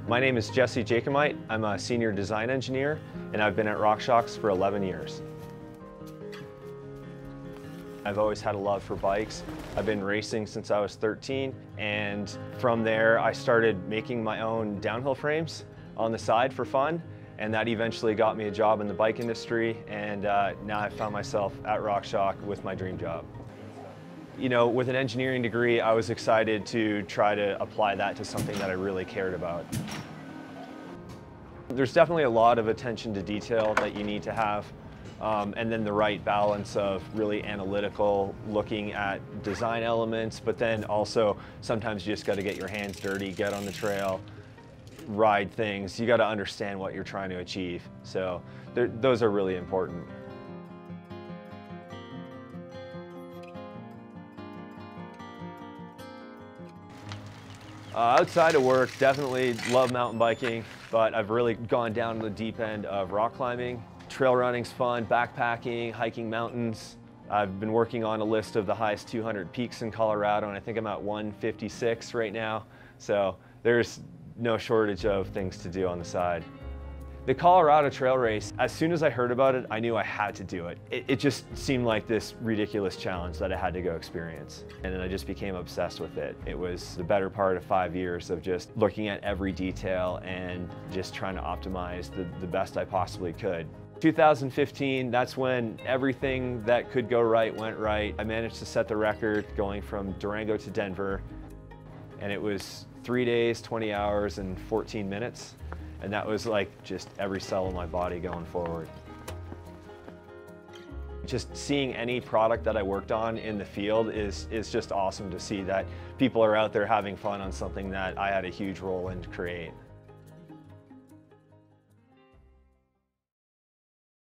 My name is Jesse Jakomait. I'm a senior design engineer, and I've been at RockShox for 11 years. I've always had a love for bikes. I've been racing since I was 13, and from there I started making my own downhill frames on the side for fun, and that eventually got me a job in the bike industry, and now I found myself at RockShox with my dream job. You know, with an engineering degree, I was excited to try to apply that to something that I really cared about. There's definitely a lot of attention to detail that you need to have, and then the right balance of really analytical, looking at design elements, but then also sometimes you just got to get your hands dirty, get on the trail, ride things. You got to understand what you're trying to achieve. So those are really important. Outside of work, definitely love mountain biking, but I've really gone down to the deep end of rock climbing. Trail running's fun, backpacking, hiking mountains. I've been working on a list of the highest 200 peaks in Colorado, and I think I'm at 156 right now. So there's no shortage of things to do on the side. The Colorado Trail Race, as soon as I heard about it, I knew I had to do it. It just seemed like this ridiculous challenge that I had to go experience. And then I just became obsessed with it. It was the better part of 5 years of just looking at every detail and just trying to optimize the best I possibly could. 2015, that's when everything that could go right went right. I managed to set the record going from Durango to Denver, and it was 3 days, 20 hours, and 14 minutes. And that was like just every cell in my body going forward. Just seeing any product that I worked on in the field is just awesome to see that people are out there having fun on something that I had a huge role in to create.